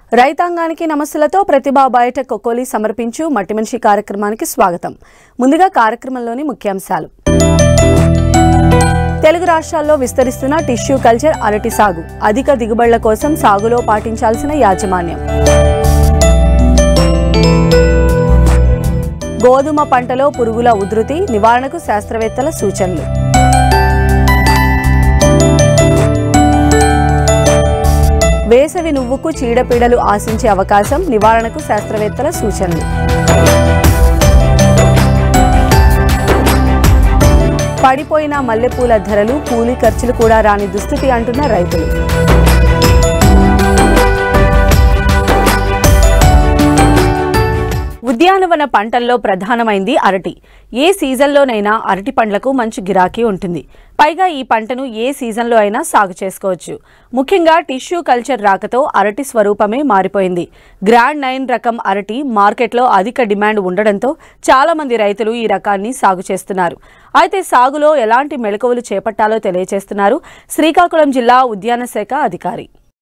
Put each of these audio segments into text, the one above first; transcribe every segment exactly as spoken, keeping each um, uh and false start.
రైతాంగానికి నమస్సులతో ప్రతిభా బయోటెక్ కొకోలి సమర్పించు మట్టి మనిషి కార్యక్రమానికి స్వాగతం. ముందుగా కార్యక్రమంలోని ముఖ్యాంశాలు. తెలుగు రాష్ట్రాల్లో విస్తరిస్తున్న టిష్యూ కల్చర్ అరటి సాగు, అధిక దిగుబడుల కోసం సాగులో పాటించాల్సిన యాజమాన్యం. గోధుమ పంటలో పురుగుల ఉధృతి నివారణకు శాస్త్రవేత్తల సూచనలు. వేసవి నువ్వుకు చీడపీడలు ఆశించే అవకాశం, నివారణకు శాస్త్రవేత్తల సూచనలు. పడిపోయిన మల్లెపూల ధరలు, కూలీ ఖర్చులు కూడా రాని దుస్థితి అంటున్న రైతులు. ఉద్యానవన పంటల్లో ప్రధానమైంది అరటి. ఏ సీజన్లోనైనా అరటి పండ్లకు మంచి గిరాకీ ఉంటుంది. పైగా ఈ పంటను ఏ సీజన్లో అయినా సాగు చేసుకోవచ్చు. ముఖ్యంగా టిష్యూ కల్చర్ రాకతో అరటి స్వరూపమే మారిపోయింది. గ్రాండ్ నైన్ రకం అరటి మార్కెట్లో అధిక డిమాండ్ ఉండడంతో చాలా మంది రైతులు ఈ రకాన్ని సాగు చేస్తున్నారు. అయితే సాగులో ఎలాంటి మెళకువలు చేపట్టాలో తెలియజేస్తున్నారు శ్రీకాకుళం జిల్లా ఉద్యాన శాఖ అధికారి.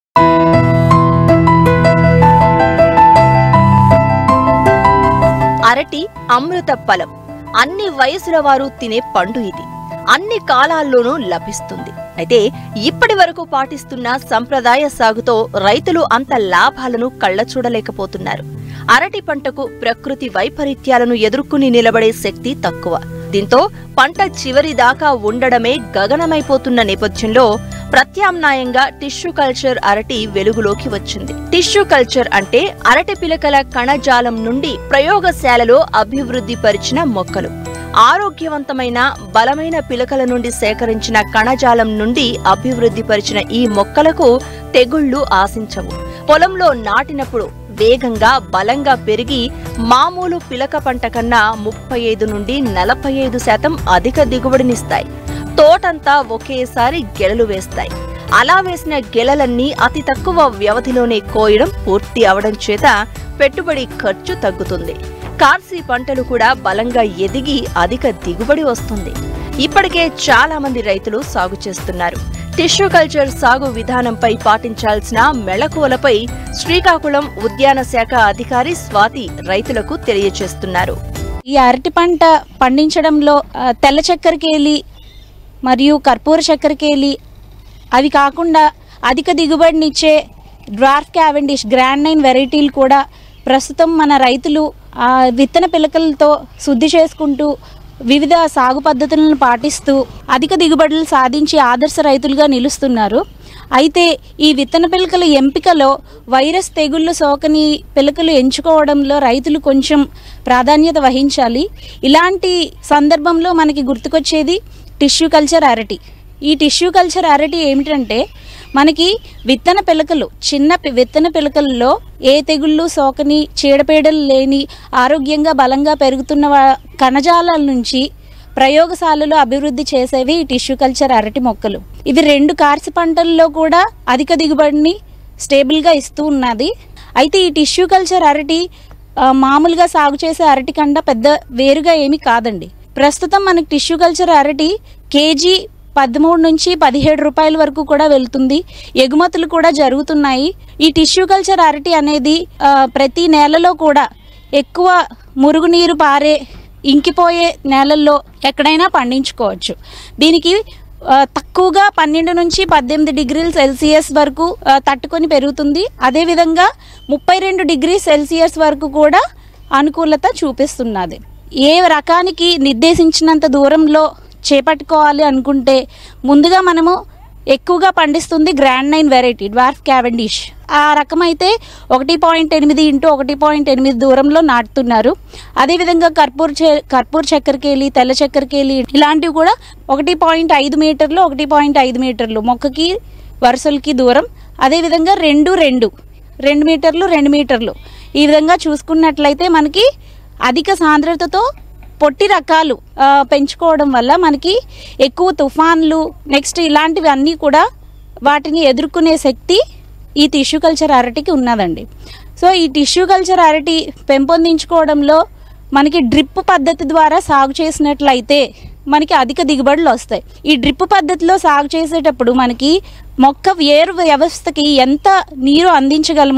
అరటి అమృత ఫలం. అన్ని వయసుల వారు తినే పండు ఇది. అన్ని కాలాల్లోనూ లభిస్తుంది. అయితే ఇప్పటి వరకు పాటిస్తున్న సంప్రదాయ సాగుతో రైతులు అంత లాభాలను కళ్ళ చూడలేకపోతున్నారు. అరటి పంటకు ప్రకృతి వైపరీత్యాలను ఎదుర్కొని నిలబడే శక్తి తక్కువ. దీంతో పంట చివరి దాకా ఉండడమే గగనమైపోతున్న నేపథ్యంలో ప్రత్యామ్నాయంగా టిష్యూ కల్చర్ అరటి వెలుగులోకి వచ్చింది. టిష్యూ కల్చర్ అంటే అరటి పిలకల కణజాలం నుండి ప్రయోగశాలలో అభివృద్ధి పరిచిన మొక్కలు. ఆరోగ్యవంతమైన బలమైన పిలకల నుండి సేకరించిన కణజాలం నుండి అభివృద్ధి పరిచిన ఈ మొక్కలకు తెగుళ్లు ఆశించవు. పొలంలో నాటినప్పుడు వేగంగా బలంగా పెరిగి మామూలు పిలక పంట కన్నా ముప్పై ఐదు నుండి నలభై ఐదు శాతం అధిక దిగుబడినిస్తాయి. తోటంతా ఒకేసారి గెలలు వేస్తాయి. అలా వేసిన గెలలన్నీ అతి తక్కువ వ్యవధిలోనే కోయడం పూర్తి అవడం చేత పెట్టుబడి ఖర్చు తగ్గుతుంది. కార్సీ పంటలు కూడా బలంగా ఎదిగి అధిక దిగుబడి వస్తుంది. ఇప్పటికే చాలా మంది రైతులు సాగు చేస్తున్నారు. టిష్యూ కల్చర్ సాగు విధానంపై పాటించాల్సిన మెళకువలపై శ్రీకాకుళం ఉద్యాన శాఖ అధికారి స్వాతి రైతులకు తెలియజేస్తున్నారు. ఈ అరటి పంట పండించడంలో తెల్ల చక్కెరకేలి మరియు కర్పూర చక్కెరకేలి, అవి కాకుండా అధిక దిగుబడినిచ్చే డ్వార్ఫ్ క్యావెండిష్ గ్రాండ్ నైన్ వెరైటీలు కూడా ప్రస్తుతం మన రైతులు విత్తన పిలకలతో శుద్ధి చేసుకుంటూ వివిధ సాగు పద్ధతులను పాటిస్తూ అధిక దిగుబడులు సాధించి ఆదర్శ రైతులుగా నిలుస్తున్నారు. అయితే ఈ విత్తన పిలకల ఎంపికలో వైరస్ తెగుళ్లు సోకని పిలకలు ఎంచుకోవడంలో రైతులు కొంచెం ప్రాధాన్యత వహించాలి. ఇలాంటి సందర్భంలో మనకి గుర్తుకొచ్చేది టిష్యూ కల్చర్ అరటి. ఈ టిష్యూ కల్చర్ అరటి ఏమిటంటే, మనకి విత్తన పిలకలు చిన్న విత్తన పిలకల్లో ఏ తెగుళ్ళు సోకని చీడపీడలు లేని ఆరోగ్యంగా బలంగా పెరుగుతున్న కణజాలాల నుంచి ప్రయోగశాలలో అభివృద్ధి చేసేవి ఈ టిష్యూ కల్చర్ అరటి మొక్కలు. ఇవి రెండు కార్సి పంటల్లో కూడా అధిక దిగుబడిని స్టేబుల్గా ఇస్తూ ఉన్నది. అయితే ఈ టిష్యూ కల్చర్ అరటి మామూలుగా సాగు చేసే అరటి కన్నా పెద్ద వేరుగా ఏమీ కాదండి. ప్రస్తుతం మనకి టిష్యూ కల్చర్ అరటి కేజీ పదమూడు నుంచి పదిహేడు రూపాయల వరకు కూడా వెళ్తుంది. ఎగుమతులు కూడా జరుగుతున్నాయి. ఈ టిష్యూ కల్చర్ అరటి అనేది ప్రతి నేలలో కూడా ఎక్కువ మురుగునీరు పారే ఇంకిపోయే నేలల్లో ఎక్కడైనా పండించుకోవచ్చు. దీనికి తక్కువగా పన్నెండు నుంచి పద్దెనిమిది డిగ్రీల సెల్సియస్ వరకు తట్టుకొని పెరుగుతుంది. అదేవిధంగా ముప్పై రెండు డిగ్రీ సెల్సియస్ వరకు కూడా అనుకూలత చూపిస్తున్నది. ఏ రకానికి నిర్దేశించినంత దూరంలో చేపట్టుకోవాలి అనుకుంటే ముందుగా మనము ఎక్కువగా పండిస్తుంది grand Naine variety dwarf Cavendish. ఆ రకం అయితే ఒకటి పాయింట్ ఎనిమిది ఇంటూ ఒకటి పాయింట్ ఎనిమిది దూరంలో నాటుతున్నారు. అదేవిధంగా కర్పూర్ కర్పూర్ చక్కెరకేలి, తెల్ల చక్కెరకేలి ఇలాంటివి కూడా ఒకటి పాయింట్ ఐదు మీటర్లు ఒకటి పాయింట్ ఐదు మీటర్లు మొక్కకి వరుసలకి దూరం. అదేవిధంగా రెండు రెండు రెండు మీటర్లు రెండు మీటర్లు ఈ విధంగా చూసుకున్నట్లయితే మనకి అధిక సాంద్రతతో పొట్టి రకాలు పెంచుకోవడం వల్ల మనకి ఎక్కువ తుఫాన్లు నెక్స్ట్ ఇలాంటివి అన్నీ కూడా వాటిని ఎదుర్కొనే శక్తి ఈ టిష్యూ కల్చర్ అరటికి ఉన్నదండి. సో ఈ టిష్యూ కల్చర్ అరటి పెంపొందించుకోవడంలో మనకి డ్రిప్ పద్ధతి ద్వారా సాగు చేసినట్లయితే మనకి అధిక దిగుబడులు వస్తాయి. ఈ డ్రిప్ పద్ధతిలో సాగు చేసేటప్పుడు మనకి మొక్క వేరు వ్యవస్థకి ఎంత నీరు అందించగలమో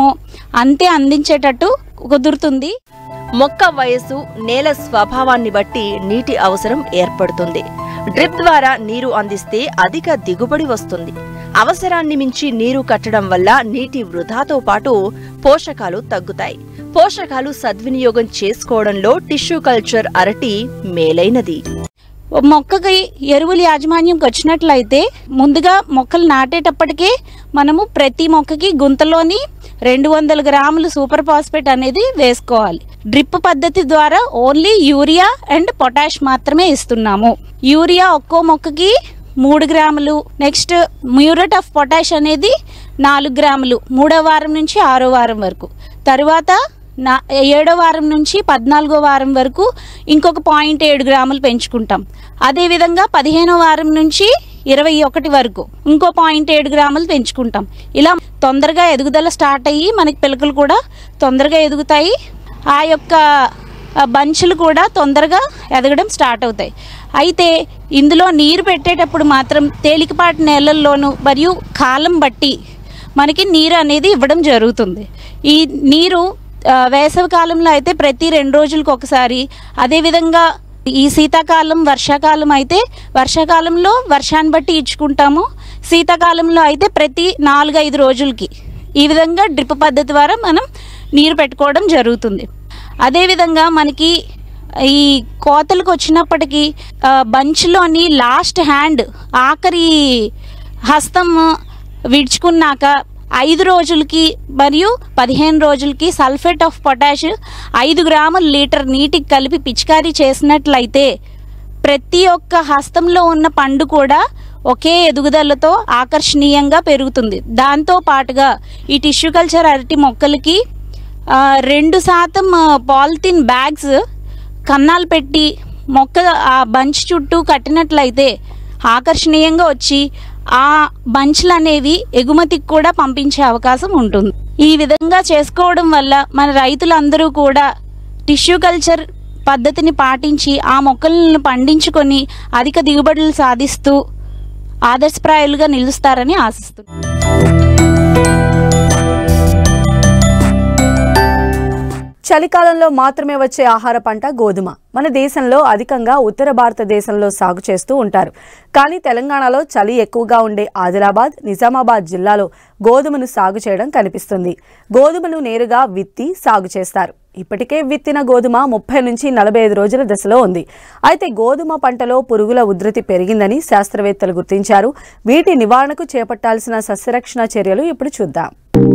అంతే అందించేటట్టు కుదురుతుంది. మొక్క వయస్సు, నేల స్వభావాన్ని బట్టి నీటి అవసరం ఏర్పడుతుంది. డ్రిప్ ద్వారా నీరు అందిస్తే అధిక దిగుబడి వస్తుంది. అవసరాన్ని మించి నీరు కట్టడం వల్ల నీటి వృధాతో పాటు పోషకాలు తగ్గుతాయి. పోషకాలు సద్వినియోగం చేసుకోవడంలో టిష్యూ కల్చర్ అరటి మేలైనది. మొక్కకి ఎరువుల యాజమాన్యంకి వచ్చినట్లయితే ముందుగా మొక్కలు నాటేటప్పటికే మనము ప్రతి మొక్కకి గుంతలోని రెండు వందల గ్రాములు సూపర్ ఫాస్ఫేట్ అనేది వేసుకోవాలి. డ్రిప్ పద్ధతి ద్వారా ఓన్లీ యూరియా అండ్ పొటాష్ మాత్రమే ఇస్తున్నాము. యూరియా ఒక్కో మొక్కకి మూడు గ్రాములు, నెక్స్ట్ మ్యూరేట్ ఆఫ్ పొటాష్ అనేది నాలుగు గ్రాములు మూడో వారం నుంచి ఆరో వారం వరకు, తరువాత నా ఏడో వారం నుంచి పద్నాలుగో వారం వరకు ఇంకొక పాయింట్ ఏడు గ్రాములు పెంచుకుంటాం. అదేవిధంగా పదిహేనో వారం నుంచి ఇరవై ఒకటి వరకు ఇంకో పాయింట్ ఏడు గ్రాములు పెంచుకుంటాం. ఇలా తొందరగా ఎదుగుదల స్టార్ట్ అయ్యి మనకి పిలకలు కూడా తొందరగా ఎదుగుతాయి. ఆ యొక్క బంచులు కూడా తొందరగా ఎదగడం స్టార్ట్ అవుతాయి. అయితే ఇందులో నీరు పెట్టేటప్పుడు మాత్రం తేలికపాటి నేలల్లోనూ మరియు కాలం బట్టి మనకి నీరు అనేది ఇవ్వడం జరుగుతుంది. ఈ నీరు వేసవి కాలంలో అయితే ప్రతి రెండు రోజులకు ఒకసారి, అదేవిధంగా ఈ శీతాకాలం వర్షాకాలం అయితే వర్షాకాలంలో వర్షాన్ని బట్టి ఇచ్చుకుంటాము. శీతాకాలంలో అయితే ప్రతి నాలుగు ఐదు రోజులకి ఈ విధంగా డ్రిప్ పద్ధతి ద్వారా మనం నీరు పెట్టుకోవడం జరుగుతుంది. అదేవిధంగా మనకి ఈ కోతలకు వచ్చినప్పటికీ బంచ్లోని లాస్ట్ హ్యాండ్ ఆఖరి హస్తం విడుచుకున్నాక ఐదు రోజులకి మరియు పదిహేను రోజులకి సల్ఫేట్ ఆఫ్ పొటాష్ ఐదు గ్రాముల లీటర్ నీటికి కలిపి పిచికారీ చేసినట్లయితే ప్రతి ఒక్క హస్తంలో ఉన్న పండు కూడా ఒకే ఎదుగుదలతో ఆకర్షణీయంగా పెరుగుతుంది. దాంతో పాటుగా ఈ టిష్యూ కల్చర్ అరటి మొక్కలకి రెండు శాతం పాలిథిన్ బ్యాగ్స్ కన్నాలు పెట్టి మొక్క ఆ బంచ్ చుట్టూ కట్టినట్లయితే ఆకర్షణీయంగా వచ్చి ఆ బంచ్లు అనేవి ఎగుమతికి కూడా పంపించే అవకాశం ఉంటుంది. ఈ విధంగా చేసుకోవడం వల్ల మన రైతులందరూ కూడా టిష్యూ కల్చర్ పద్ధతిని పాటించి ఆ మొక్కలను పండించుకొని అధిక దిగుబడులు సాధిస్తూ ఆదర్శప్రాయాలుగా నిలుస్తారని ఆశిస్తున్నాను. చలికాలంలో మాత్రమే వచ్చే ఆహార పంట గోధుమ. మన దేశంలో అధికంగా ఉత్తర భారతదేశంలో సాగు చేస్తూ ఉంటారు. కానీ తెలంగాణలో చలి ఎక్కువగా ఉండే ఆదిలాబాద్, నిజామాబాద్ జిల్లాలో గోధుమను సాగు చేయడం కనిపిస్తుంది. గోధుమను నేరుగా విత్తి సాగు చేస్తారు. ఇప్పటికే విత్తిన గోధుమ ముప్పై నుంచి నలభై ఐదు రోజుల దశలో ఉంది. అయితే గోధుమ పంటలో పురుగుల ఉధృతి పెరిగిందని శాస్త్రవేత్తలు గుర్తించారు. వీటి నివారణకు చేపట్టాల్సిన సస్యరక్షణ చర్యలు ఇప్పుడు చూద్దాం.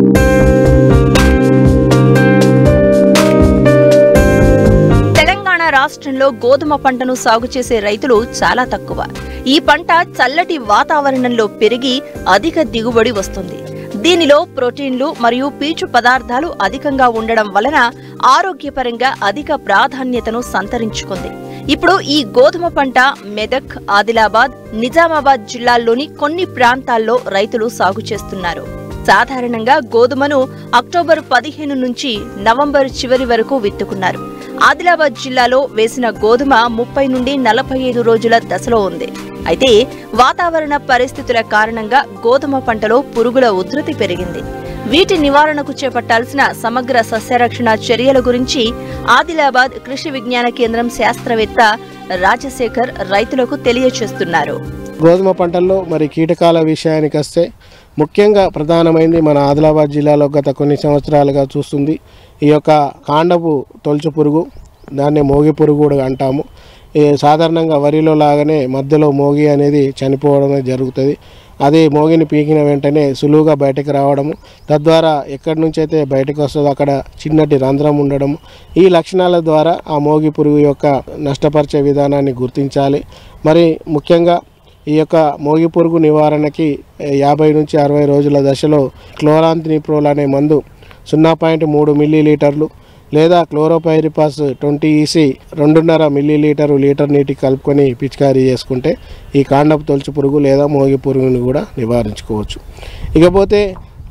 రాష్ట్రంలో గోధుమ పంటను సాగు చేసే రైతులు చాలా తక్కువ. ఈ పంట చల్లటి వాతావరణంలో పెరిగి అధిక దిగుబడి వస్తుంది. దీనిలో ప్రోటీన్లు మరియు పీచు పదార్థాలు అధికంగా ఉండడం వలన ఆరోగ్యపరంగా అధిక ప్రాధాన్యతను సంతరించుకుంది. ఇప్పుడు ఈ గోధుమ పంట మెదక్, ఆదిలాబాద్, నిజామాబాద్ జిల్లాల్లోని కొన్ని ప్రాంతాల్లో రైతులు సాగు చేస్తున్నారు. సాధారణంగా గోధుమను అక్టోబర్ పదిహేను నుంచి నవంబర్ చివరి వరకు విత్తుకున్నారు. ఆదిలాబాద్ జిల్లాలో వేసిన గోధుమ ముప్పై నుండి నలభై ఐదు రోజుల దశలో ఉంది. అయితే వాతావరణ పరిస్థితుల కారణంగా గోధుమ పంటలో పురుగుల ఉధృతి పెరిగింది. వీటి నివారణకు చేపట్టాల్సిన సమగ్ర సస్యరక్షణ చర్యల గురించి ఆదిలాబాద్ కృషి విజ్ఞాన కేంద్రం శాస్త్రవేత్త రాజశేఖర్ రైతులకు తెలియజేస్తున్నారు. గోధుమ పంటల్లో మరి కీటకాల విషయానికి వస్తే ముఖ్యంగా ప్రధానమైంది మన ఆదిలాబాద్ జిల్లాలో గత కొన్ని సంవత్సరాలుగా చూస్తుంది ఈ యొక్క కాండపు తొలుచు పురుగు, దాన్నే మోగి పురుగు కూడా అంటాము. సాధారణంగా వరిలో లాగానే మధ్యలో మోగి అనేది చనిపోవడం జరుగుతుంది. అది మోగిని పీకిన వెంటనే సులువుగా బయటకు రావడము, తద్వారా ఎక్కడి నుంచి అయితే బయటకు వస్తుందో అక్కడ చిన్నటి రంధ్రం ఉండడము, ఈ లక్షణాల ద్వారా ఆ మోగి పురుగు యొక్క నష్టపరిచే విధానాన్ని గుర్తించాలి. మరి ముఖ్యంగా ఈ యొక్క మోగి పురుగు నివారణకి యాభై నుంచి అరవై రోజుల దశలో క్లోరాంథ్రిప్రోల్ అనే మందు సున్నా పాయింట్ మూడు మిల్లీ లీటర్లు లేదా క్లోరోపైరిపాస్ ట్వంటీ ఈసీ రెండున్నర మిల్లీ లీటరు లీటర్ నీటికి కలుపుకొని పిచికారీ చేసుకుంటే ఈ కాండపు తొలుచు పురుగు లేదా మోగి పురుగుని కూడా నివారించుకోవచ్చు. ఇకపోతే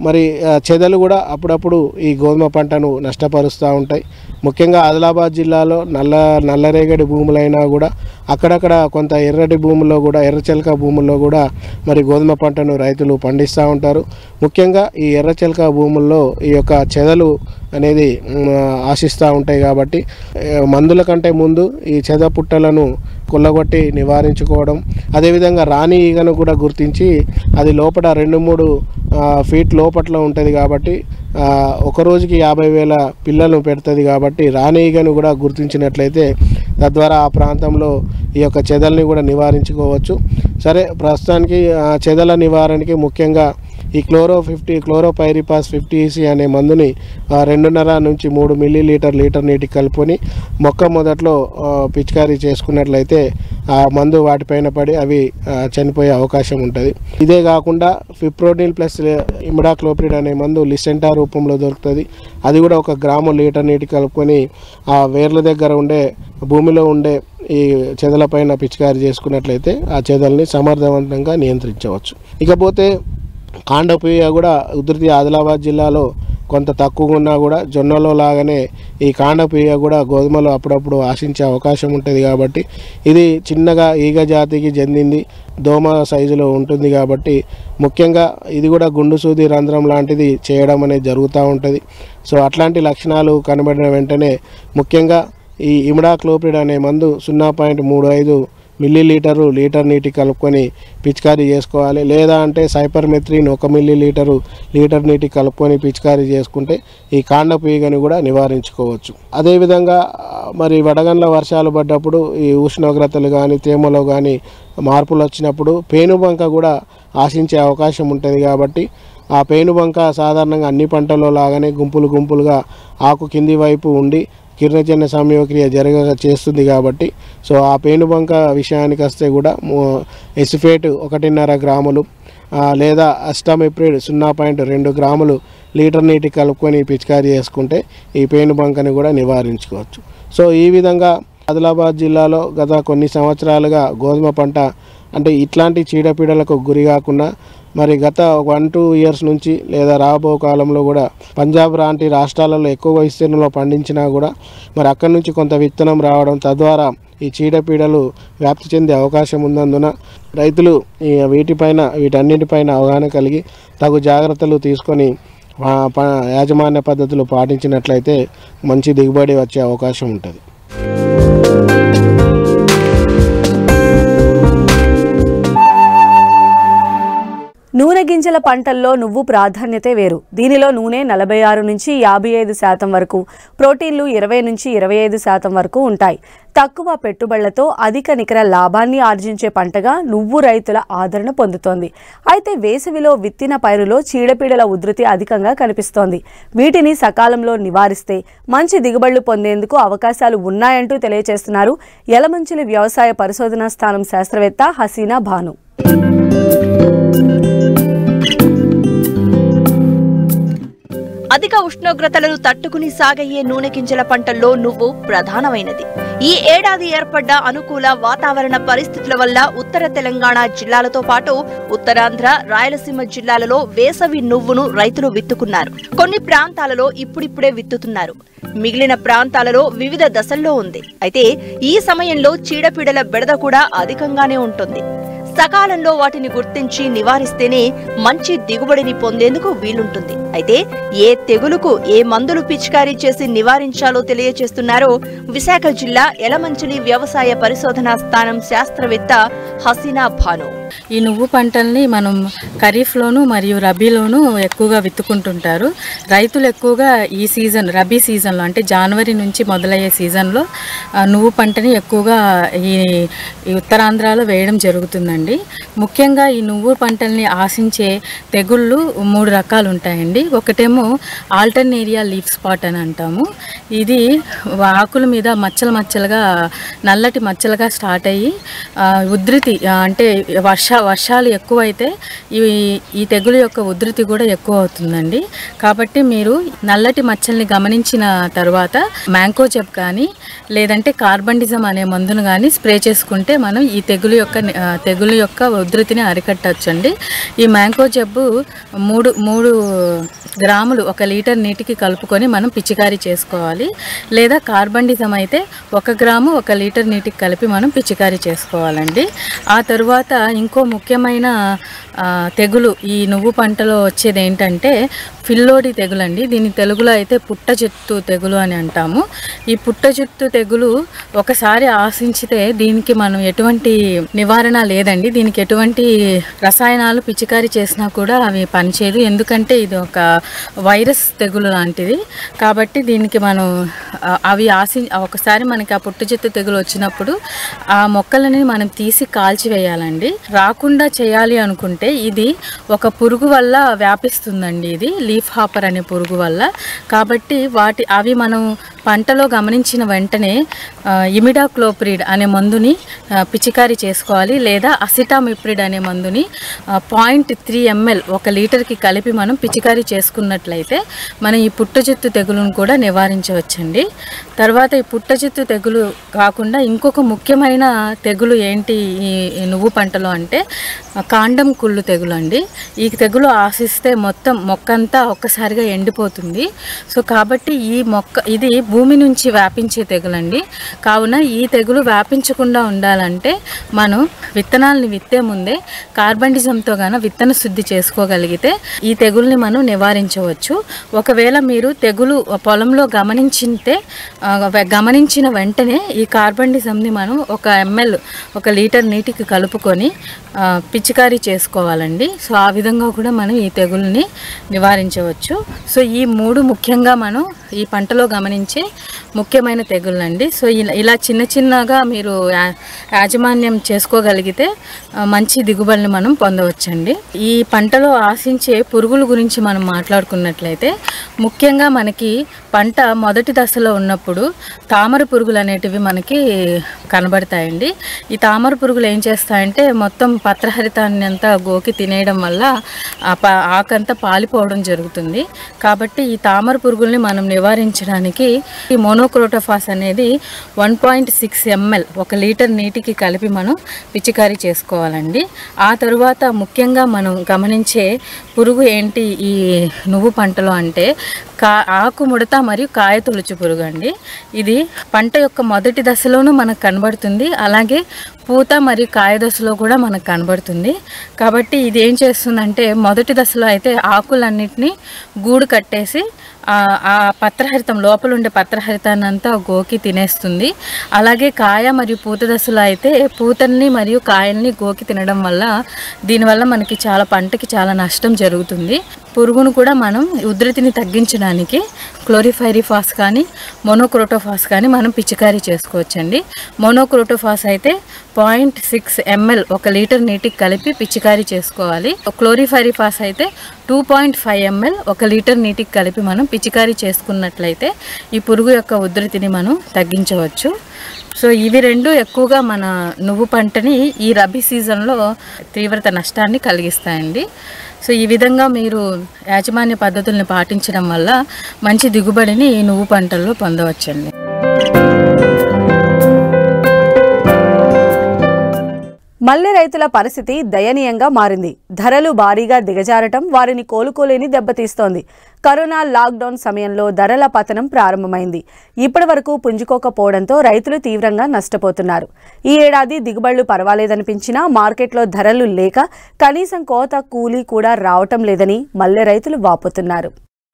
మరి చెదలు కూడా అప్పుడప్పుడు ఈ గోధుమ పంటను నష్టపరుస్తూ ఉంటాయి. ముఖ్యంగా ఆదిలాబాద్ జిల్లాలో నల్ల నల్లరేగడి భూములైనా కూడా అక్కడక్కడ కొంత ఎర్రటి భూముల్లో కూడా ఎర్రచెలక భూముల్లో కూడా మరి గోధుమ పంటను రైతులు పండిస్తూ ఉంటారు. ముఖ్యంగా ఈ ఎర్రచెలక భూముల్లో ఈ యొక్క చెదలు అనేది ఆశిస్తూ ఉంటాయి కాబట్టి మందుల కంటే ముందు ఈ చెద పుట్టలను కొల్లగొట్టి నివారించుకోవడం, అదేవిధంగా రాణి ఈగను కూడా గుర్తించి అది లోపల రెండు మూడు ఫీట్ లోపట్ల ఉంటుంది కాబట్టి ఒక రోజుకి యాభై వేల పిల్లలు పెడుతుంది కాబట్టి రాణి ఈగను కూడా గుర్తించినట్లయితే తద్వారా ఆ ప్రాంతంలో ఈ యొక్క చెదల్ని కూడా నివారించుకోవచ్చు. సరే, ప్రస్తుతానికి చెదల నివారణకి ముఖ్యంగా ఈ chloro fifty chlorpyrifos fifty EC అనే మందుని రెండున్నర నుంచి మూడు మిల్లీ లీటర్ లీటర్ నీటికి కలుపుకొని మొక్క మొదట్లో పిచికారీ చేసుకున్నట్లయితే ఆ మందు వాటిపైన పడి అవి చనిపోయే అవకాశం ఉంటుంది. ఇదే కాకుండా ఫిప్రోనిల్ ప్లస్ ఇమిడాక్లోప్రిడ్ అనే మందు లిసెంటా రూపంలో దొరుకుతుంది. అది కూడా ఒక గ్రాము లీటర్ నీటికి కలుపుకొని ఆ వేర్ల దగ్గర ఉండే భూమిలో ఉండే ఈ చెదలపైన పిచికారీ చేసుకున్నట్లయితే ఆ చెదల్ని సమర్థవంతంగా నియంత్రించవచ్చు. ఇకపోతే కాండపీయ కూడా ఉధృతి ఆదిలాబాద్ జిల్లాలో కొంత తక్కువగా ఉన్నా కూడా జొన్నలో లాగానే ఈ కాండపీయ కూడా గోధుమలో అప్పుడప్పుడు ఆశించే అవకాశం ఉంటుంది కాబట్టి ఇది చిన్నగా ఈగ జాతికి చెందింది, దోమ సైజులో ఉంటుంది కాబట్టి ముఖ్యంగా ఇది కూడా గుండు సూది రంధ్రం లాంటిది చేయడం అనేది జరుగుతూ ఉంటుంది. సో అట్లాంటి లక్షణాలు కనబడిన వెంటనే ముఖ్యంగా ఈ ఇమిడాక్లోప్రిడ్ అనే మందు సున్నా పాయింట్ మూడు ఐదు మిల్లీ లీటరు లీటర్ నీటి కలుపుకొని పిచికారీ చేసుకోవాలి. లేదా అంటే సైపర్మెత్రిన్ ఒక మిల్లీ లీటరు లీటర్ నీటి కలుపుకొని పిచికారీ చేసుకుంటే ఈ కాండపీగని కూడా నివారించుకోవచ్చు. అదేవిధంగా మరి వడగండ్ల వర్షాలు పడ్డప్పుడు ఈ ఉష్ణోగ్రతలు కానీ తేమలో కానీ మార్పులు వచ్చినప్పుడు పేనుబంక కూడా ఆశించే అవకాశం ఉంటుంది కాబట్టి ఆ పేనుబంక సాధారణంగా అన్ని పంటల్లో లాగానే గుంపులు గుంపులుగా ఆకు కింది వైపు ఉండి కిరణజన్య సంయోక్రియ జరగ చేస్తుంది కాబట్టి సో ఆ పేనుబంక విషయానికి వస్తే కూడా ఎసిఫేట్ ఒకటిన్నర గ్రాములు లేదా అస్టామిప్రిడ్ సున్నా పాయింట్ రెండు గ్రాములు లీటర్ నీటి కలుపుకొని పిచికారీ చేసుకుంటే ఈ పేనుబంకని కూడా నివారించుకోవచ్చు. సో ఈ విధంగా ఆదిలాబాద్ జిల్లాలో గత కొన్ని సంవత్సరాలుగా గోధుమ పంట అంటే ఇట్లాంటి చీడపీడలకు గురి కాకుండా మరి గత వన్ టూ ఇయర్స్ నుంచి లేదా రాబో కాలంలో కూడా పంజాబ్ లాంటి రాష్ట్రాలలో ఎక్కువ విస్తీర్ణంలో పండించినా కూడా మరి అక్కడి నుంచి కొంత విత్తనం రావడం తద్వారా ఈ చీడపీడలు వ్యాప్తి చెందే అవకాశం ఉన్నందున రైతులు ఈ వీటిపైన వీటన్నిటిపైన అవగాహన కలిగి తగు జాగ్రత్తలు తీసుకొని యాజమాన్య పద్ధతులు పాటించినట్లయితే మంచి దిగుబడి వచ్చే అవకాశం ఉంటుంది. నూనె గింజల పంటల్లో నువ్వు ప్రాధాన్యతే వేరు. దీనిలో నూనె నలభై ఆరు నుంచి యాభై ఐదు శాతం వరకు, ప్రోటీన్లు ఇరవై నుంచి ఇరవై ఐదు శాతం వరకు ఉంటాయి. తక్కువ పెట్టుబడులతో అధిక నికర లాభాన్ని ఆర్జించే పంటగా నువ్వు రైతుల ఆదరణ పొందుతోంది. అయితే వేసవిలో విత్తిన పైరులో చీడపీడల ఉధృతి అధికంగా కనిపిస్తోంది. వీటిని సకాలంలో నివారిస్తే మంచి దిగుబడులు పొందేందుకు అవకాశాలు ఉన్నాయంటూ తెలియజేస్తున్నారు యలమంచిలి వ్యవసాయ పరిశోధనా స్థానం శాస్త్రవేత్త హసీనా భాను. అధిక ఉష్ణోగ్రతలను తట్టుకుని సాగయ్యే నూనె గింజల పంటల్లో నువ్వు ప్రధానమైనది. ఈ ఏడాది ఏర్పడ్డ అనుకూల వాతావరణ పరిస్థితుల వల్ల ఉత్తర తెలంగాణ జిల్లాలతో పాటు ఉత్తరాంధ్ర, రాయలసీమ జిల్లాలలో వేసవి నువ్వును రైతులు విత్తుకున్నారు. కొన్ని ప్రాంతాలలో ఇప్పుడిప్పుడే విత్తుతున్నారు. మిగిలిన ప్రాంతాలలో వివిధ దశల్లో ఉంది. అయితే ఈ సమయంలో చీడపీడల బెడద కూడా అధికంగానే ఉంటుంది. సకాలంలో వాటిని గుర్తించి నివారిస్తేనే మంచి దిగుబడిని పొందేందుకు వీలుంటుంది. అయితే ఏ తెగులుకు ఏ మందులు పిచికారీ చేసి నివారించాలో తెలియజేస్తున్నారు విశాఖ జిల్లా యలమంచిలి వ్యవసాయ పరిశోధనా స్థానం శాస్త్రవేత్త హసీనా భాను. ఈ నువ్వు పంటల్ని మనం ఖరీఫ్లోను మరియు రబీలోను ఎక్కువగా విత్తుకుంటుంటారు. రైతులు ఎక్కువగా ఈ సీజన్ రబీ సీజన్లో అంటే జనవరి నుంచి మొదలయ్యే సీజన్లో నువ్వు పంటని ఎక్కువగా ఈ ఉత్తరాంధ్రలో వేయడం జరుగుతుందండి. ముఖ్యంగా ఈ నువ్వు పంటల్ని ఆశించే తెగుళ్ళు మూడు రకాలు ఉంటాయండి. ఒకటేమో ఆల్టర్నేరియా లీఫ్ స్పాట్ అని అంటాము. ఇది ఆకుల మీద మచ్చలు మచ్చలుగా నల్లటి మచ్చలుగా స్టార్ట్ అయ్యి ఉధృతి అంటే వర్ష వర్ష వర్షాలు ఎక్కువైతే ఈ ఈ తెగులు యొక్క ఉధృతి కూడా ఎక్కువ అవుతుందండి. కాబట్టి మీరు నల్లటి మచ్చల్ని గమనించిన తర్వాత మ్యాంకోజెబ్ కానీ లేదంటే కార్బండిజం అనే మందును కానీ స్ప్రే చేసుకుంటే మనం ఈ తెగులు యొక్క తెగులు యొక్క ఉధృతిని అరికట్టవచ్చండి. ఈ మ్యాంకోజెబ్ మూడు మూడు గ్రాములు ఒక లీటర్ నీటికి కలుపుకొని మనం పిచికారీ చేసుకోవాలి. లేదా కార్బండిజం అయితే ఒక గ్రాము ఒక లీటర్ నీటికి కలిపి మనం పిచికారీ చేసుకోవాలండి. ఆ తరువాత ఇంకో ముఖ్యమైన తెగులు ఈ నువ్వు పంటలో వచ్చేది ఏంటంటే ఫిల్లోడి తెగులు అండి. దీని తెలుగులో అయితే పుట్ట చెట్టు తెగులు అని అంటాము. ఈ పుట్ట చెట్టు తెగులు ఒకసారి ఆశించితే దీనికి మనం ఎటువంటి నివారణ లేదండి. దీనికి ఎటువంటి రసాయనాలు పిచికారీ చేసినా కూడా అవి పనిచేయదు. ఎందుకంటే ఇది ఒక వైరస్ తెగులు లాంటిది. కాబట్టి దీనికి మనం అవి ఆశి ఒకసారి మనకి ఆ పుట్ట చెట్టు తెగులు వచ్చినప్పుడు ఆ మొక్కలని మనం తీసి కాల్చివేయాలండి. రాకుండా చేయాలి అనుకుంటే ఇది ఒక పురుగు వల్ల వ్యాపిస్తుందండి. ఇది లీఫ్ హాపర్ అనే పురుగు వల్ల. కాబట్టి వాటి అవి మనం పంటలో గమనించిన వెంటనే ఇమిడాక్లోప్రిడ్ అనే మందుని పిచికారీ చేసుకోవాలి. లేదా అసిటామిప్రిడ్ అనే మందుని పాయింట్ త్రీ ఎంఎల్ ఒక లీటర్కి కలిపి మనం పిచికారీ చేసుకున్నట్లయితే మనం ఈ పుట్టచెత్తు తెగులును కూడా నివారించవచ్చండి. తర్వాత ఈ పుట్టచెత్తు తెగులు కాకుండా ఇంకొక ముఖ్యమైన తెగులు ఏంటి ఈ నువ్వు పంటలో అంటే కాండం కుళ్ళు తెగులు అండి. ఈ తెగులు ఆశిస్తే మొత్తం మొక్క అంతా ఒక్కసారిగా ఎండిపోతుంది. సో కాబట్టి ఈ మొక్క ఇది భూమి నుంచి వ్యాపించే తెగులండి. కావున ఈ తెగులు వ్యాపించకుండా ఉండాలంటే మనం విత్తనాలని విత్తే ముందే కార్బండిజంతో గాన విత్తన శుద్ధి చేసుకోగలిగితే ఈ తెగుల్ని మనం నివారించవచ్చు. ఒకవేళ మీరు తెగులు పొలంలో గమనించితే గమనించిన వెంటనే ఈ కార్బండిజంని మనం ఒక ఎంఎల్ ఒక లీటర్ నీటికి కలుపుకొని పిచికారీ చేసుకోవాలండి. సో ఆ విధంగా కూడా మనం ఈ తెగుల్ని నివారించవచ్చు. సో ఈ మూడు ముఖ్యంగా మనం ఈ పంటలో గమనించే ముఖ్యమైన తెగుళ్ళండి. సో ఇలా చిన్న చిన్నగా మీరు యాజమాన్యం చేసుకోగలిగితే మంచి దిగుబడిని మనం పొందవచ్చండి. ఈ పంటలో ఆశించే పురుగుల గురించి మనం మాట్లాడుకున్నట్లయితే ముఖ్యంగా మనకి పంట మొదటి దశలో ఉన్నప్పుడు తామర పురుగులు అనేటివి మనకి కనబడతాయండి. ఈ తామర పురుగులు ఏం చేస్తాయంటే మొత్తం పత్రహరితాన్ని అంతా గోకి తినేయడం వల్ల ఆకంతా పాలిపోవడం జరుగుతుంది. కాబట్టి ఈ తామర పురుగుల్ని మనం నివారించడానికి ఈ మోనోక్రోటోఫాస్ అనేది వన్ పాయింట్ సిక్స్ ఎంఎల్ ఒక లీటర్ నీటికి కలిపి మనం పిచికారీ చేసుకోవాలండి. ఆ తరువాత ముఖ్యంగా మనం గమనించే పురుగు ఏంటి ఈ నువ్వు పంటలో అంటే కా ఆకు ముడత మరియు కాయ తొలుచు పురుగు అండి. ఇది పంట యొక్క మొదటి దశలోనూ మనకు కనబడుతుంది. అలాగే పూత మరియు కాయ దశలో కూడా మనకు కనబడుతుంది. కాబట్టి ఇది ఏం చేస్తుందంటే మొదటి దశలో అయితే ఆకులన్నిటినీ గూడు కట్టేసి ఆ పత్రహరితం లోపల ఉండే పత్రహరితాన్ని అంతా గోకి తినేస్తుంది. అలాగే కాయ మరియు పూత దశలో అయితే పూతల్ని మరియు కాయల్ని గోకి తినడం వల్ల దీనివల్ల మనకి చాలా పంటకి చాలా నష్టం జరుగుతుంది. పురుగును కూడా మనం ఉధృతిని తగ్గించడానికి క్లోరిఫైరిఫాస్ కానీ మోనోక్రోటోఫాస్ కానీ మనం పిచికారీ చేసుకోవచ్చండి. మోనోక్రోటోఫాస్ అయితే పాయింట్ సిక్స్ ఎంఎల్ ఒక లీటర్ నీటికి కలిపి పిచికారీ చేసుకోవాలి. క్లోరిఫైరిఫాస్ అయితే టూ పాయింట్ ఫైవ్ ఎంఎల్ ఒక లీటర్ నీటికి కలిపి మనం పిచికారీ చేసుకున్నట్లయితే ఈ పురుగు యొక్క ఉధృతిని మనం తగ్గించవచ్చు. సో ఇవి రెండు ఎక్కువగా మన నువ్వు పంటని ఈ రబీ సీజన్లో తీవ్రత నష్టాన్ని కలిగిస్తాయండి. సో ఈ విధంగా మీరు యాజమాన్య పద్ధతుల్ని పాటించడం వల్ల మంచి దిగుబడిని ఈ నువ్వు పంటల్లో పొందవచ్చండి. మల్లె రైతుల పరిస్థితి దయనీయంగా మారింది. ధరలు భారీగా దిగజారటం వారిని కోలుకోలేని దెబ్బతీస్తోంది. కరోనా లాక్డౌన్ సమయంలో ధరల పతనం ప్రారంభమైంది. ఇప్పటి వరకు పుంజుకోకపోవడంతో రైతులు తీవ్రంగా నష్టపోతున్నారు. ఈ ఏడాది దిగుబడులు పర్వాలేదనిపించినా మార్కెట్లో ధరలు లేక కనీసం కోత కూలీ కూడా రావటం లేదని మల్లె రైతులు వాపోతున్నారు.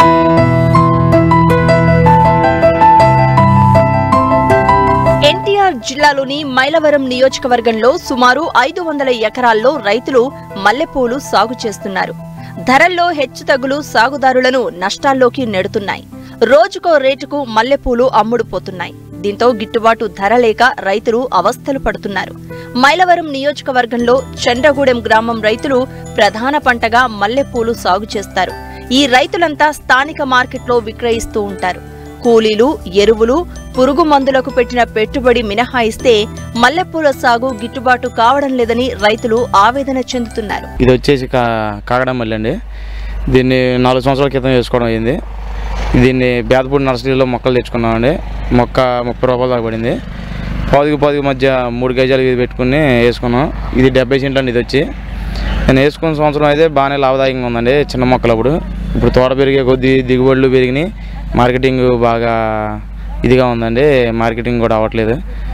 ఎన్టీఆర్ జిల్లాలోని మైలవరం నియోజకవర్గంలో సుమారు ఐదు వందల ఎకరాల్లో రైతులు మల్లెపూలు సాగు చేస్తున్నారు. ధరల్లో హెచ్చుతగ్గులు సాగుదారులను నష్టాల్లోకి నెడుతున్నాయి. రోజుకో రేటుకు మల్లెపూలు అమ్ముడుపోతున్నాయి. దీంతో గిట్టుబాటు ధర లేక రైతులు అవస్థలు పడుతున్నారు. మైలవరం నియోజకవర్గంలో చండ్రగూడెం గ్రామం రైతులు ప్రధాన పంటగా మల్లెపూలు సాగు చేస్తారు. ఈ రైతులంతా స్థానిక మార్కెట్లో విక్రయిస్తూ ఉంటారు. కూలీలు, ఎరువులు, పురుగు మందులకు పెట్టిన పెట్టుబడి మినహాయిస్తే మల్లెపూల సాగు గిట్టుబాటు కావడం లేదని రైతులు ఆవేదన చెందుతున్నారు. ఇది వచ్చేసి కాగడం మల్లి అండి. దీన్ని నాలుగు సంవత్సరాల క్రితం వేసుకోవడం అయింది. దీన్ని బేదపూడి నర్సరీలో మొక్కలు తెచ్చుకున్నామండి. మొక్క ముప్పై రూపాయలు దాకా పడింది. పాదుగు పాదుగు మధ్య మూడు గజాలు ఇది పెట్టుకుని వేసుకున్నాం. ఇది డెబ్బై సెంట్లు అండి. ఇది వచ్చి నేను వేసుకున్న సంవత్సరం అయితే బాగానే లాభదాయకంగా ఉందండి. చిన్న మొక్కలు అప్పుడు ఇప్పుడు తోట పెరిగే కొద్ది దిగుబడులు పెరిగినాయి. మార్కెటింగ్ బాగా ఇదిగా ఉందండి. మార్కెటింగ్ కూడా అవ్వట్లేదు.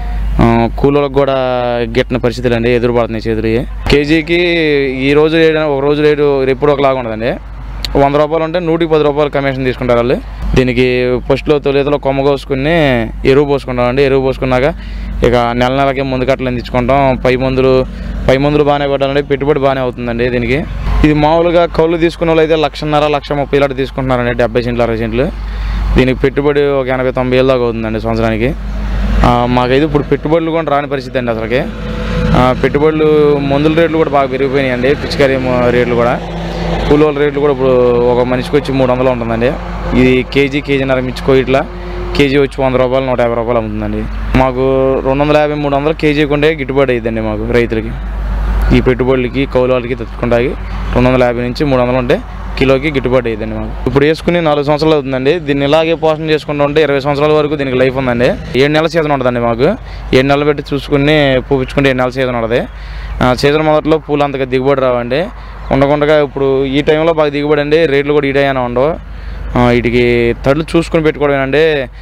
కూలీలకు కూడా గిట్టిన పరిస్థితులు అండి ఎదురుపడుతున్నాయి చేతులు. కేజీకి ఈ రోజు రేటు ఒక రోజు రేటు ఎప్పుడు ఒకలాగా ఉండదండి. వంద రూపాయలు ఉంటే నూటికి పది రూపాయలు కమిషన్ తీసుకుంటారు వాళ్ళు. దీనికి ఫస్ట్లో తొలితలో కొమ్మ కోసుకుని ఎరువు పోసుకుంటామండి. ఎరువు పోసుకున్నాక ఇక నెల నెలకి ముందు కట్టలు తెచ్చుకుంటాం. పై మందులు పై మందులు బాగానే పడాలండి. పెట్టుబడి బాగానే అవుతుందండి దీనికి. ఇది మామూలుగా కౌలు తీసుకున్న వాళ్ళు అయితే లక్షన్నర లక్ష ముప్పై ఇలాంటి తీసుకుంటున్నారండి. డెబ్బై సెంట్లు అరవై సెంట్లు. దీనికి పెట్టుబడి ఒక ఎనభై తొంభై ఏళ్ళ దాకా అవుతుందండి సంవత్సరానికి. మాకైతే ఇప్పుడు పెట్టుబడులు కూడా రాని పరిస్థితి అండి అసలుకి. పెట్టుబడులు మందుల రేట్లు కూడా బాగా పెరిగిపోయినాయండి. పిచికారీ రేట్లు కూడా, కూలీల రేట్లు కూడా ఇప్పుడు ఒక మనిషికి వచ్చి మూడు వందలు ఉంటుందండి. ఇది కేజీ కేజీన్నర మిర్చికో ఇట్లా కేజీ వచ్చి వంద రూపాయలు నూట యాభై రూపాయలు అమ్ముతుందండి. మాకు రెండు వందల యాభై మూడు వందలు కేజీ కొంటే గిట్టుబాటు అయ్యిందండి మాకు రైతులకి. ఈ పెట్టుబడులకి కౌలులకి తెచ్చుకుంటాకి రెండు వందల యాభై నుంచి మూడు వందలు ఉంటే కిలోకి గిట్టుబాటు అయ్యిందండి మాకు. ఇప్పుడు వేసుకుని నాలుగు సంవత్సరాలు అవుతుందండి. దీన్ని ఇలాగే పోషణ చేసుకుంటూ ఉంటే ఇరవై సంవత్సరాల వరకు దీనికి లైఫ్ ఉందండి. ఏడు నెలల సీజన్ ఉంటుందండి మాకు. ఏడు నెలలు పెట్టి చూసుకుని పూపించుకుంటే ఏడు నెలల సీజన్ ఉంటుంది. సీజన్ మొదట్లో పూలు అంతగా దిగుబడి రావండి. ఉండకుండా ఇప్పుడు ఈ టైంలో బాగా దిగుబడి అండి. రేట్లు కూడా ఈడైనా ఉండవు. వీటికి తడులు చూసుకుని పెట్టుకోవడమేనండి.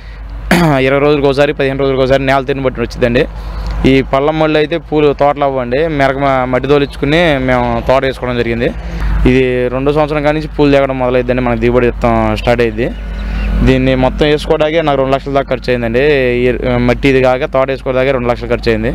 ఇరవై రోజులకు ఒకసారి పదిహేను రోజులకు ఒకసారి నేల తిని బట్టి వచ్చిందండి. ఈ పళ్ళం మళ్ళీ అయితే పూలు తోటలు అవ్వండి. మెరక మట్టి తోలించుకుని మేము తోట వేసుకోవడం జరిగింది. ఇది రెండో సంవత్సరం కానీ నుంచి పూలు తేగడం మొదలైద్దండి. మనకు దిగుబడి స్టార్ట్ అయ్యింది. దీన్ని మొత్తం వేసుకోవడానికే నాకు రెండు లక్షల దాకా ఖర్చు అయిందండి. మట్టి ఇది కాక తోట వేసుకోవడానికి రెండు లక్షలు ఖర్చు అయింది.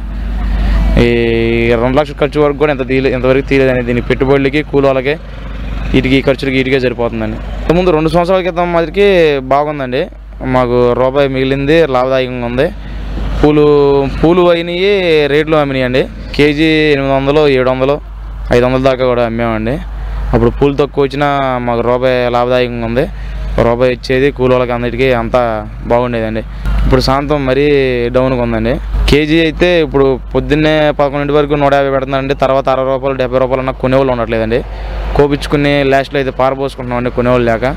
ఈ రెండు లక్షల ఖర్చు వరకు కూడా ఎంత తీయలే ఎంతవరకు తీయలేదండి. దీనికి పెట్టుబడులకి కూలీలకి వీటికి ఖర్చులకి వీటికే సరిపోతుందండి. ముందు రెండు సంవత్సరాల క్రితం మాదిరికి బాగుందండి. మాకు రూపాయి మిగిలింది, లాభదాయకంగా ఉంది. పూలు పూలు అయినవి రేట్లు అమ్మినాయండి. కేజీ ఎనిమిది వందలు ఏడు వందలు ఐదు వందల దాకా కూడా అమ్మామండి. అప్పుడు పూలు తక్కువ వచ్చినా మాకు రూపాయి లాభదాయకంగా ఉంది. రూపాయి ఇచ్చేది కూలీలకి అన్నిటికీ అంతా బాగుండేదండి. ఇప్పుడు శాంతం మరీ డౌన్గా ఉందండి. కేజీ అయితే ఇప్పుడు పొద్దున్నే పదకొండింటి వరకు నూట యాభై పెడుతున్నారండి. తర్వాత అరవై రూపాయలు డెబ్బై రూపాయలు అన్న కొనేవాళ్ళు ఉండట్లేదండి. కోపించుకుని లాస్ట్లో అయితే పారబోసుకుంటున్నామండి కొనేవాళ్ళు లేక.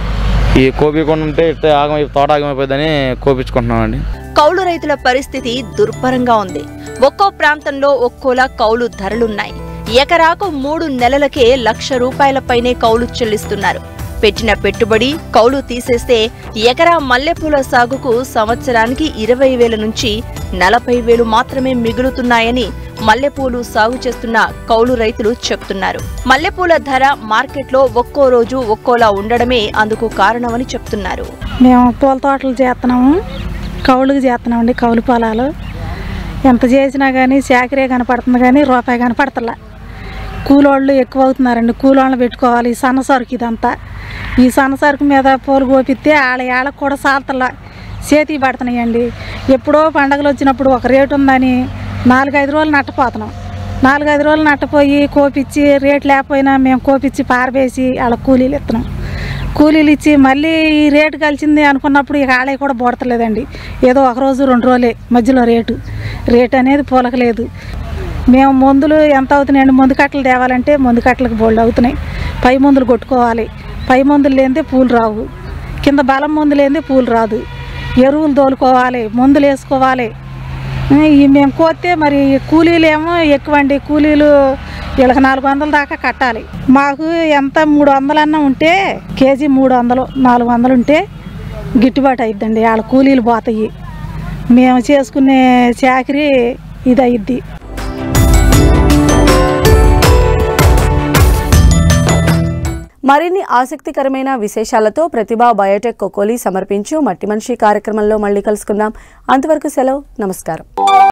ఈ కోపికుండా ఉంటే ఇట్లా ఆగమై తోట ఆగమైపోయిందని కోపించుకుంటున్నామండి. కౌలు రైతుల పరిస్థితి దుర్భరంగా ఉంది. ఒక్కో ప్రాంతంలో ఒక్కోలా కౌలు ధరలున్నాయి. ఎకరాకు మూడు నెలలకే లక్ష రూపాయల పైనే కౌలు చెల్లిస్తున్నారు. పెట్టిన పెట్టుబడి కౌలు తీసేస్తే ఎకరా మల్లెపూల సాగుకు సంవత్సరానికి ఇరవై వేల నుంచి నలభై వేలు మాత్రమే మిగులుతున్నాయని మల్లెపూలు సాగు చేస్తున్న కౌలు రైతులు చెప్తున్నారు. మల్లెపూల ధర మార్కెట్లో ఒక్కో రోజు ఒక్కోలా ఉండడమే అందుకు కారణమని చెప్తున్నారు. మేము పూల తోటలు చేస్తున్నాము, కౌలుకి చేస్తున్నామండి. కౌలు పొలాలు ఎంత చేసినా కానీ చాకరీ కనపడుతుంది కానీ రూపాయి కనపడతలా. కూలోళ్ళు ఎక్కువ అవుతున్నారండి. కూలోళ్ళని పెట్టుకోవాలి. ఈ సన్న సరుకు ఇదంతా ఈ సన్న సరుకు మీద పూలు కోపిస్తే వాళ్ళ వాళ్ళకి కూడా సాల్తలా చేతికి పడుతున్నాయండి. ఎప్పుడో పండగలు వచ్చినప్పుడు ఒక రేటు ఉందని నాలుగైదు రోజులు నట్టపోతున్నాం. నాలుగైదు రోజులు నట్టపోయి కోపిచ్చి రేటు లేకపోయినా మేము కోపిచ్చి పారవేసి వాళ్ళ కూలీలు ఇస్తున్నాం. కూలీలు ఇచ్చి మళ్ళీ ఈ రేటు కలిసింది అనుకున్నప్పుడు ఇక వాళ్ళవి కూడా బోడతలేదండి. ఏదో ఒక రోజు రెండు రోజులే మధ్యలో రేటు రేటు అనేది పూలకలేదు. మేము మందులు ఎంత అవుతున్నాయండి. మందు కట్టలు తేవాలంటే మందు కట్టలకు బోల్డ్ అవుతున్నాయి. పై మందులు కొట్టుకోవాలి. పై మందులు లేనిదే పూలు రావు. కింద బలం మందు లేనిదే పూలు రాదు. ఎరువులు తోలుకోవాలి, మందులు వేసుకోవాలి. మేము కోస్తే మరి కూలీలు ఏమో ఎక్కువండి. కూలీలు వీళ్ళకి నాలుగు వందల దాకా కట్టాలి. మాకు ఎంత మూడు వందలన్నా ఉంటే కేజీ మూడు వందలు నాలుగు వందలు ఉంటే గిట్టుబాటు అయిద్దండి. వాళ్ళ కూలీలు పోతాయి. మేము చేసుకునే చాకరీ ఇది అయిద్ది. మరిన్ని ఆసక్తికరమైన విశేషాలతో ప్రతిభా బయోటెక్ కొకోలి సమర్పించు మట్టి మనిషి కార్యక్రమంలో మళ్ళీ కలుసుకుందాం. అంతవరకు సెలవు. నమస్కారం.